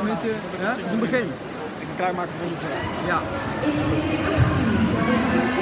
Tenminste, ja, het is een begin. Ik klaarmaken van je. Ja.